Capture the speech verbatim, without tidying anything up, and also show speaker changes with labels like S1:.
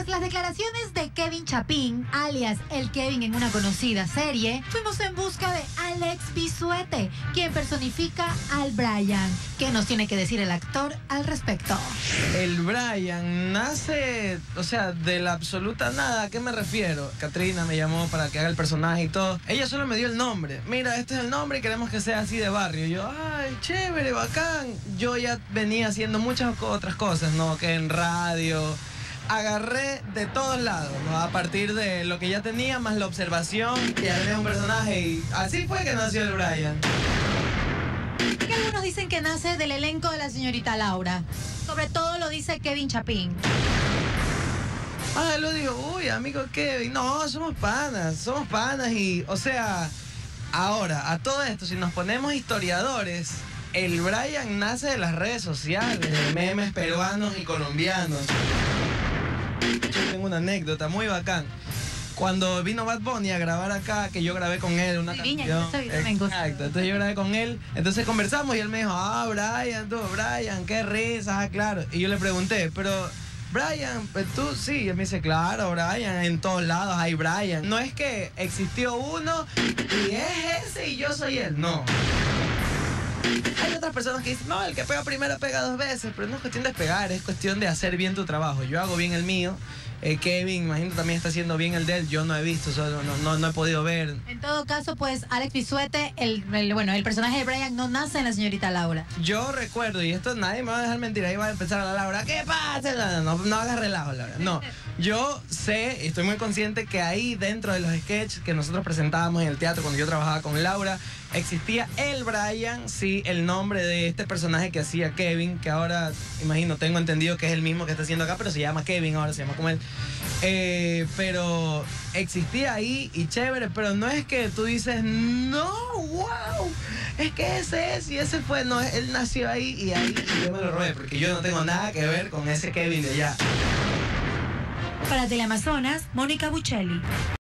S1: Tras las declaraciones de Kevin Chapín, alias el Kevin en una conocida serie, fuimos en busca de Alex Bisuete, quien personifica al Brian. ¿Qué nos tiene que decir el actor al respecto?
S2: El Brian nace, o sea, de la absoluta nada. ¿A qué me refiero? Katrina me llamó para que haga el personaje y todo. Ella solo me dio el nombre. Mira, este es el nombre y queremos que sea así de barrio. Y yo, ay, chévere, bacán. Yo ya venía haciendo muchas otras cosas, ¿no? Que en radio... Agarré de todos lados, ¿no? A partir de lo que ya tenía, más la observación, y armé un personaje y así fue que nació el Brian.
S1: Que algunos dicen que nace del elenco de la señorita Laura. Sobre todo lo dice Kevin Chapín.
S2: Ah, lo digo, uy, amigo Kevin, no, somos panas, somos panas y, o sea, ahora, a todo esto, si nos ponemos historiadores, el Brian nace de las redes sociales, de memes peruanos y colombianos. Yo tengo una anécdota muy bacán. Cuando vino Bad Bunny a grabar acá, que yo grabé con él una
S1: Viña,
S2: canción.
S1: yo me gusta.
S2: Exacto, entonces yo grabé con él, entonces conversamos y él me dijo, ah, Brian, tú, Brian, qué risa, ah, claro. Y yo le pregunté, pero, Brian, pues tú, sí, y él me dice, claro, Brian, en todos lados hay Brian. No es que existió uno y es ese y yo soy él, no. Hay otras personas que dicen, no, el que pega primero pega dos veces, pero no es cuestión de pegar, es cuestión de hacer bien tu trabajo. Yo hago bien el mío, eh, Kevin, imagino, también está haciendo bien el de él, yo no he visto, solo no, no, no he podido ver.
S1: En todo caso, pues, Alex Bisuete, el, el, bueno, el personaje de Brian no nace en la señorita Laura.
S2: Yo recuerdo, y esto nadie me va a dejar mentir, ahí va a empezar a la Laura, ¿qué pasa? No, no, no, no hagas relajo, Laura, no. Yo sé, estoy muy consciente que ahí dentro de los sketches que nosotros presentábamos en el teatro cuando yo trabajaba con Laura, existía el Brian, sí, el nombre de este personaje que hacía Kevin, que ahora, imagino, tengo entendido que es el mismo que está haciendo acá, pero se llama Kevin, ahora se llama como él. Eh, pero existía ahí y chévere, pero no es que tú dices, no, wow, es que ese es y ese fue, no, él nació ahí y ahí y yo me lo robé, porque yo no tengo nada que ver con ese Kevin de allá.
S1: Para Teleamazonas, Mónica Buccelli.